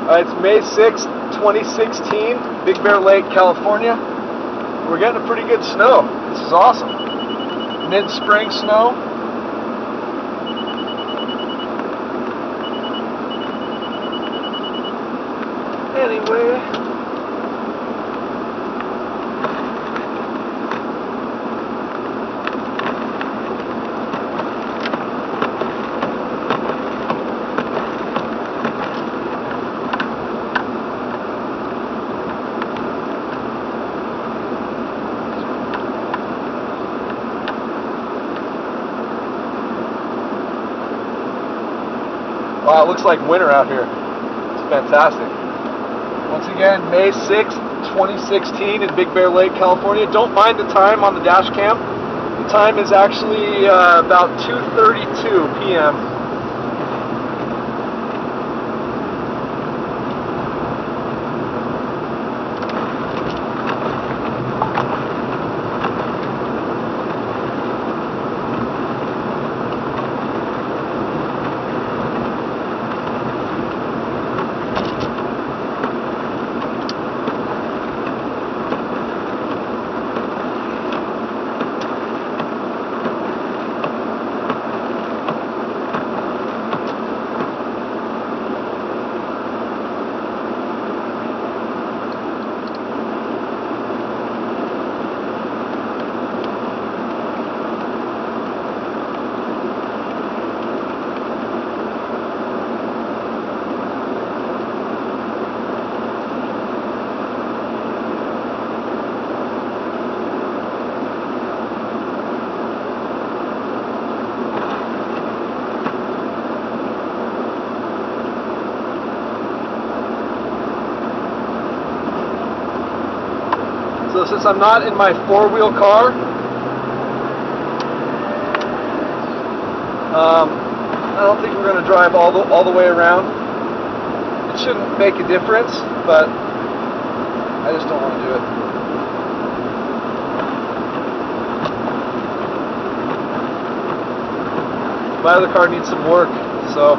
It's May 6th, 2016, Big Bear Lake, California. We're getting a pretty good snow. This is awesome. Mid-spring snow. Anyway. Wow, it looks like winter out here. It's fantastic. Once again, May 6th, 2016 in Big Bear Lake, California. Don't mind the time on the dash cam. The time is actually about 2:32 p.m. So since I'm not in my four-wheel car, I don't think we're going to drive all the way around. It shouldn't make a difference, but I just don't want to do it. My other car needs some work, so.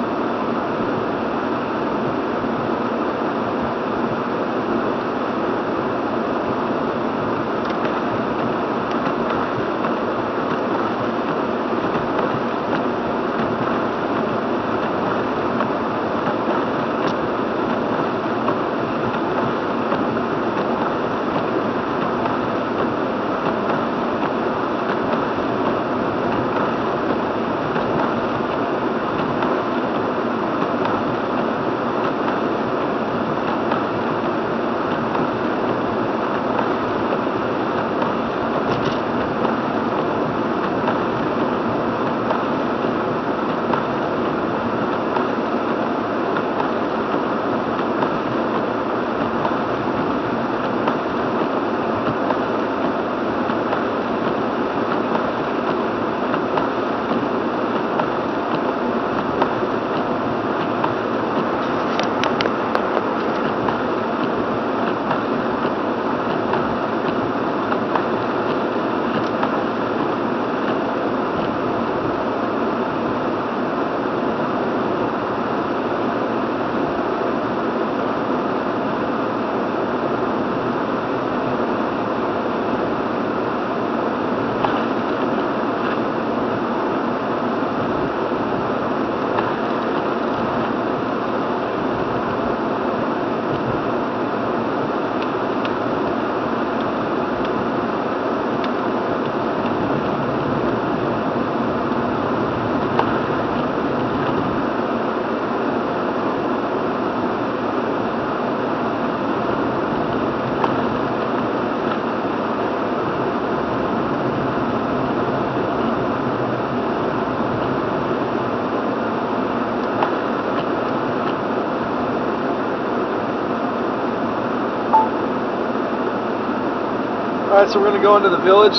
Alright, so we're going to go into the village.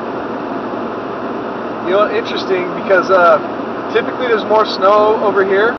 You know, interesting because typically there's more snow over here.